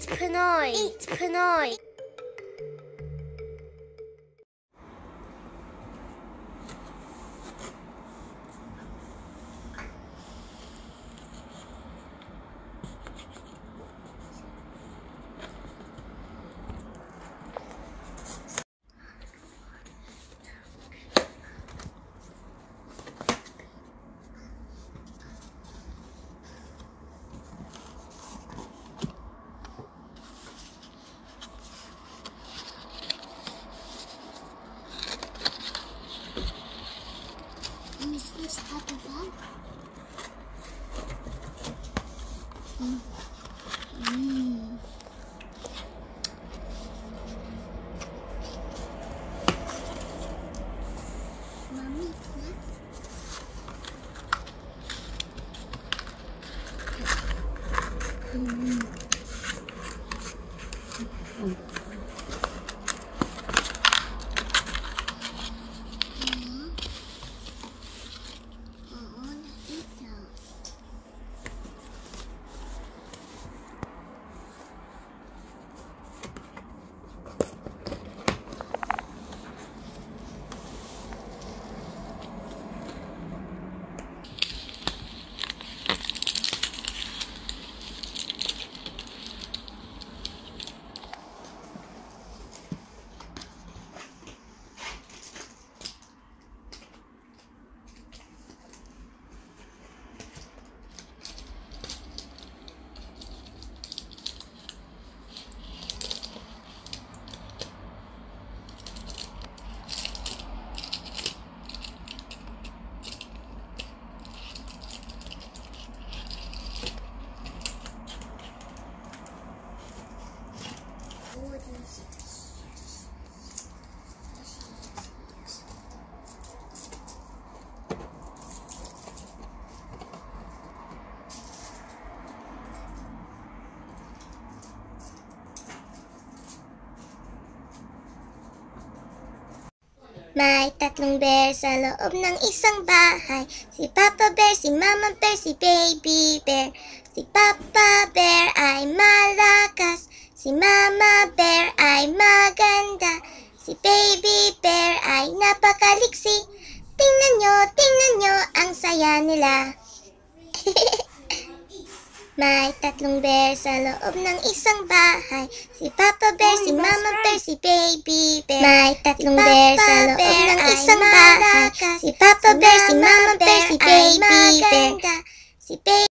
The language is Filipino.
Eat Pinoy! Eat Pinoy! Is this happy bag? Mommy, May tatlong bear sa loob ng isang bahay. Si Papa Bear, si Mama Bear, si Baby Bear. Si Papa Bear ay malakas, si Mama Bear ay maganda, si Baby Bear ay napakaliksi. Tingnan nyo ang saya nila. May tatlong bear sa loob ng isang bahay. Si Papa Bear, si Mama Bear, si Baby Bear. May tatlong bear sa loob ng isang bahay. Si Papa Bear, si Mama Bear, si Baby Bear. Si Baby